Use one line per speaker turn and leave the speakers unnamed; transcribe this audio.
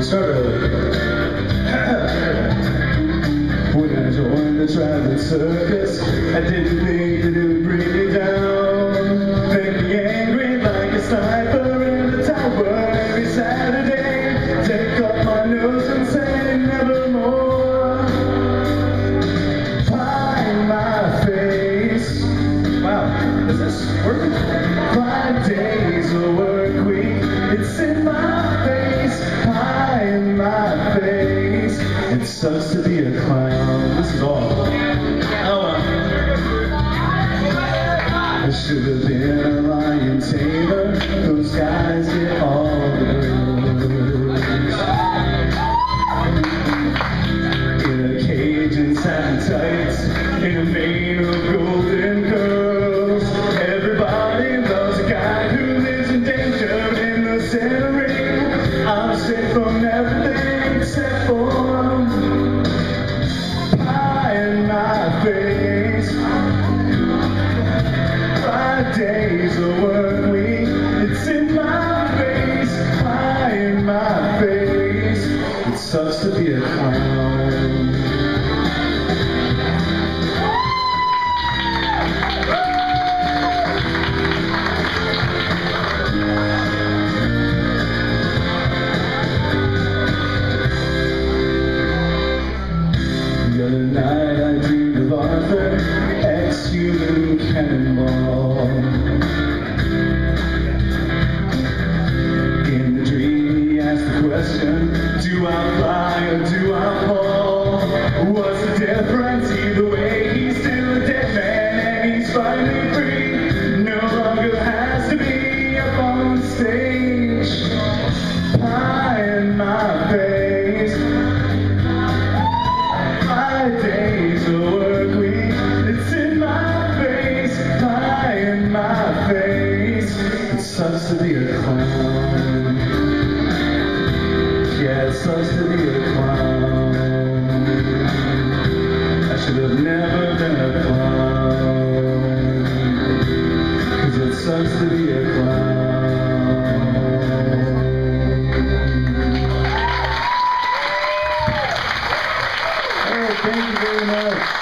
start early. When I joined the traveling circus, I didn't think that it would bring me down. Make me angry like a sniper in the tower every Saturday. Take off my nose and say nevermore. Pie in my face. Wow, is this working? 5 days a work week. It's in my face. Pie in my face. It sucks to be a clown. This is all. I should have been a lion tamer. Those guys get all the girls. In a cage and satin tights, in a mane of golden curls. Everybody loves a guy who lives in danger in the center ring. I'm safe from everything except for pie in my face. 5 days a work week, it's in my face. Pie in my face. It sucks to be a clown. The other night I dreamed of Arthur, ex-human cannonball. In the dream he asked the question, do I fly or do I fall? What's the difference? Either way he's still a dead man and he's finally free. No longer has to be up on stage. Pie in my face. 5 days a work week, it's in my face. Pie in my face. It sucks to be a clown. Yeah, it sucks to be a clown. I should have never been a clown. 'Cause it sucks to be a clown. Thank you very much.